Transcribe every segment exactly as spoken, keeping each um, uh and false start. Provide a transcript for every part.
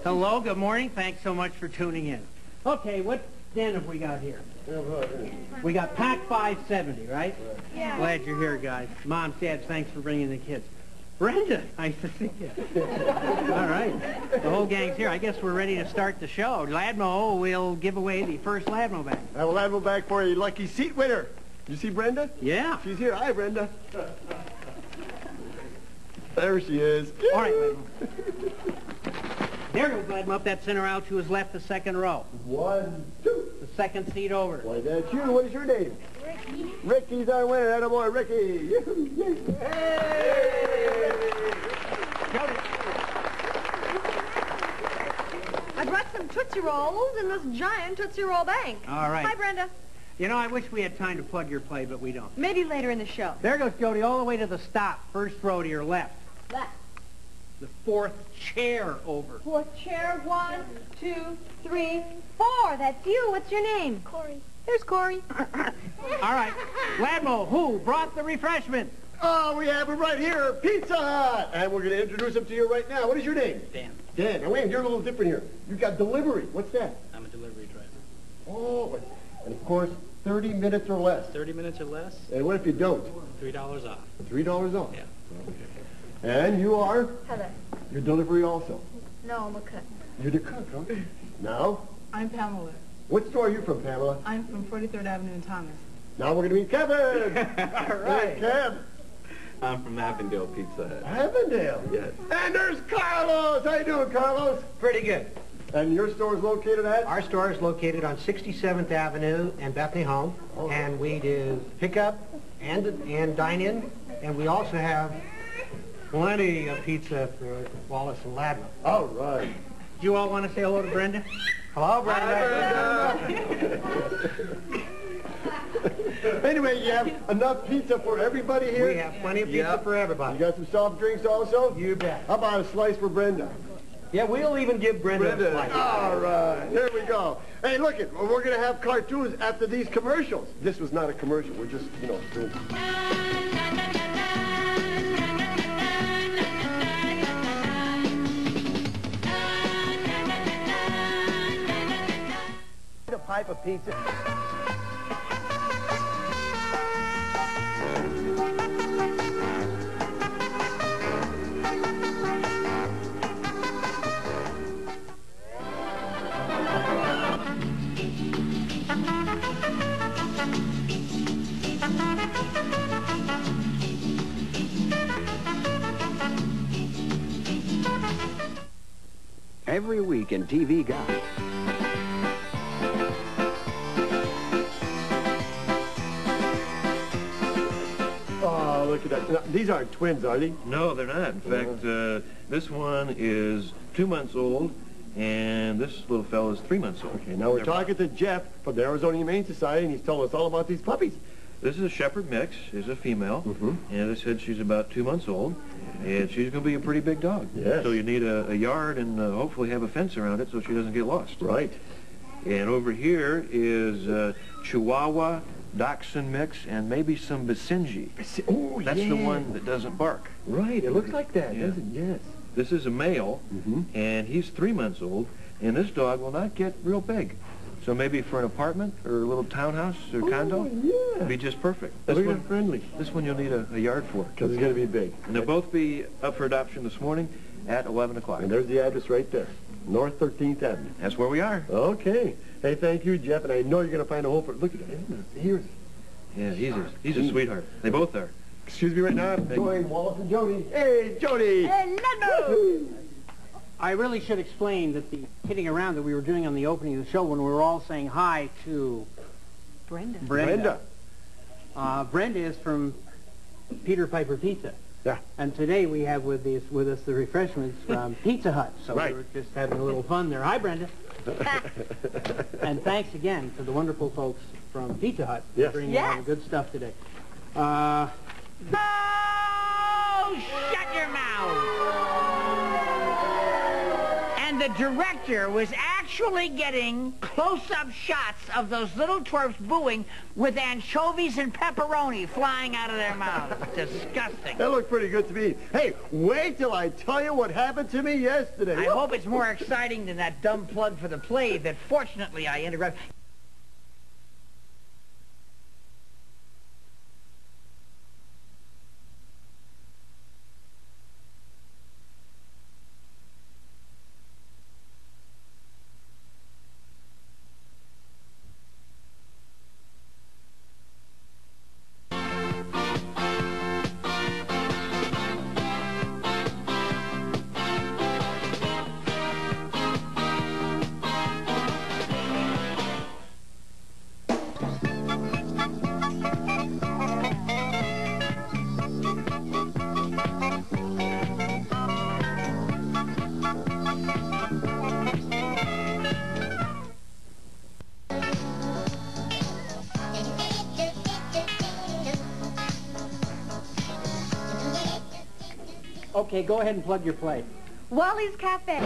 Hello, good morning. Thanks so much for tuning in. Okay, what den have we got here? We got Pack five seventy, right? Yeah. Glad you're here, guys. Moms, Dads, thanks for bringing the kids. Brenda, nice to see you. All right. The whole gang's here. I guess we're ready to start the show. Ladmo will give away the first Ladmo bag. I have a Ladmo bag for a lucky seat winner. You see Brenda? Yeah. She's here. Hi, Brenda. There she is. All right, Ladmo. There goes Ladmo up that center aisle to his left, the second row. One, two. The second seat over. Why, that's you. What is your name? Ricky. Ricky's our winner. Attaboy, Ricky. Hey! Jody. I brought some Tootsie Rolls in this giant Tootsie Roll bank. All right. Hi, Brenda. You know, I wish we had time to plug your play, but we don't. Maybe later in the show. There goes Jody, all the way to the stop. First row to your left. Left. The fourth chair over. Fourth chair. One, two, three, four. That's you. What's your name? Corey. Here's Corey. All right. Ladmo, who brought the refreshments? Oh, we have him right here, Pizza Hut. And we're going to introduce him to you right now. What is your name? Dan. Dan. Now, wait, you're a little different here. You've got delivery. What's that? I'm a delivery driver. Oh, and of course, thirty minutes or less. thirty minutes or less, And what if you don't? three dollars off. three dollars off. Yeah. And you are? Heather. Your delivery also. No, I'm a cook. You're the cook, huh? Now, I'm Pamela. what store are you from, Pamela? I'm from forty-third Avenue in Thomas. Now we're going to meet Kevin. All right. Hey, Kev. I'm from Avondale Pizza Hut. Avondale. Yes. And there's Carlos. How you doing, Carlos? Pretty good. And your store is located at? Our store is located on sixty-seventh Avenue and Bethany Home, Oh. and we do pickup and and dine-in, and we also have plenty of pizza for Wallace and Ladmo. All right. Do you all want to say hello to Brenda? Hello, Brenda. Anyway, you have enough pizza for everybody here? We have plenty of pizza Yep. for You everybody. got some soft drinks also? You bet. How about a slice for Brenda? Yeah, we'll even give Brenda, Brenda. a slice. All right, here we go. Hey, look it, we're going to have cartoons after these commercials. This was not a commercial. We're just, you know, doing... A pipe of pizza. Every week in T V Guide. Oh, look at that. Now, these aren't twins, are they? No, they're not. In fact, uh, this one is two months old, and this little fellow is three months old. Okay, now we're They're- talking to Jeff from the Arizona Humane Society, and he's telling us all about these puppies. This is a shepherd mix. She's a female, Mhm. and as I said, she's about two months old, and she's going to be a pretty big dog. Yes. So you need a, a yard and uh, hopefully have a fence around it so she doesn't get lost. Right. And over here is uh, Chihuahua, Dachshund mix, and maybe some Basenji. Oh, That's yeah. the one that doesn't bark. Right, it looks like that, Yeah. doesn't it? Yes. This is a male, Mhm. and he's three months old, and this dog will not get real big. So maybe for an apartment or a little townhouse or condo, Oh, yeah. it'd be just perfect. This Look at one, it, friendly. this one you'll need a, a yard for. Because it's going to be big. And they'll both be up for adoption this morning at eleven o'clock. And there's the address right there. North thirteenth Avenue. That's where we are. Okay. Hey, thank you, Jeff, and I know you're going to find a home for... Look at that. Here's... Yeah, he's a, he's a sweetheart. They both are. Excuse me right now. I'm joining Wallace and Jody. Hey, Jody! Hello. I really should explain that the kidding around that we were doing on the opening of the show when we were all saying hi to Brenda. Brenda. Brenda. Uh, Brenda is from Peter Piper Pizza. Yeah. And today we have with, these, with us the refreshments from Pizza Hut. So Right. we were just having a little fun there. Hi, Brenda. And thanks again to the wonderful folks from Pizza Hut for Yes. bringing Yes. all the good stuff today. Uh, oh, shut your mouth! And the director was actually actually getting close-up shots of those little twerps booing with anchovies and pepperoni flying out of their mouths. Disgusting. That looked pretty good to me. Hey, wait till I tell you what happened to me yesterday. I hope it's more exciting than that dumb plug for the play that fortunately I interrupted. Okay, go ahead and plug your play. Wally's Cafe.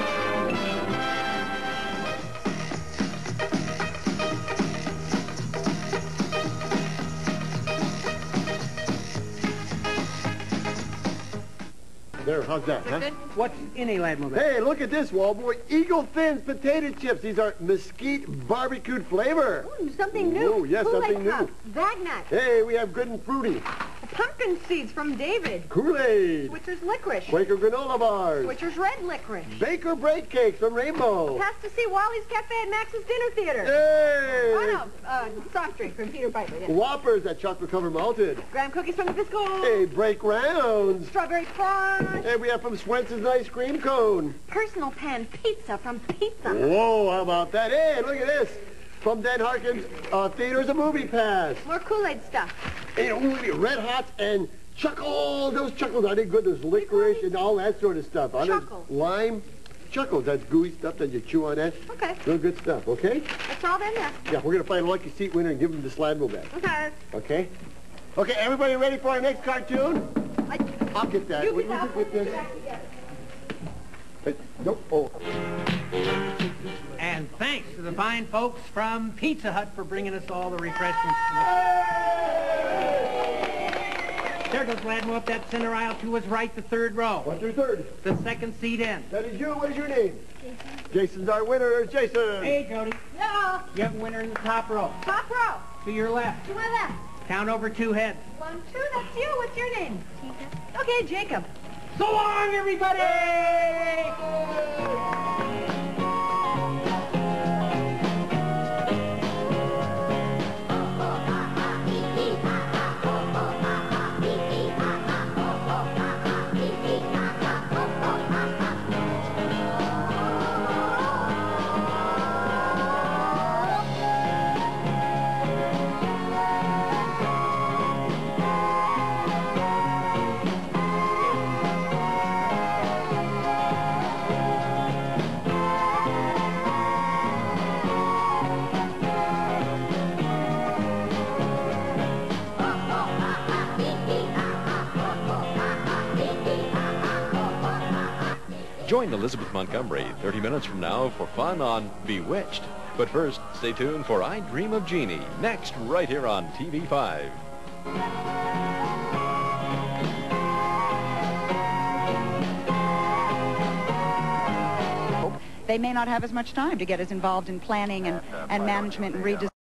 There, how's that, huh? What's in a Ladmo bag? Hey, look at this, Wallboy. Eagle Thins potato chips. These are mesquite barbecued flavor. Ooh, something new. Ooh, yes, Kool-Aid something new. Cup, Vagnut, Hey, we have good and fruity. pumpkin seeds from David, Kool-Aid. Switcher's licorice, Quaker granola bars. Switcher's red licorice. Baker bread cakes from Rainbow. Pass to see Wally's Cafe at Max's Dinner Theater. Hey! Oh no, uh, soft drink from Peter Piper. Yeah. Whoppers at chocolate covered malted. Graham cookies from the Biscoe. Hey, break rounds. Strawberry crunch. Hey, we have from Swenson's ice cream cone. Personal pan pizza from Pizza. Whoa, how about that? Hey, look at this. From Dan Harkin's uh, Theater's a Movie Pass. More Kool-Aid stuff. Hey, ooh, Red Hots and Chuckles. Those Chuckles, are they good? There's licorice and all that sort of stuff. Are they- Chuckles. Lime. Chuckles, that's gooey stuff that you chew on that. Okay, Real good stuff, okay? that's all then. Yeah. Yeah, we're going to find a lucky seat winner and give him the Sladmo bag. Okay. Okay? Okay, everybody ready for our next cartoon? I, I'll get that. You Will get that. get this? Hey, nope. Oh. And thanks to the fine folks from Pizza Hut for bringing us all the refreshments. There goes Ladmo up that center aisle to his right, the third row. One through third. The second seat in. That is you. What is your name? Jason. Jason's our winner. There's Jason. Hey, Jody. yeah. You have a winner in the top row. Top row. To your left. To my left. Count over two heads. One, two, that's you. What's your name? Jacob. Okay, Jacob. So long, everybody! Join Elizabeth Montgomery thirty minutes from now for fun on Bewitched. But first, stay tuned for I Dream of Jeannie, next right here on T V five. They may not have as much time to get as involved in planning and, and management and redesign.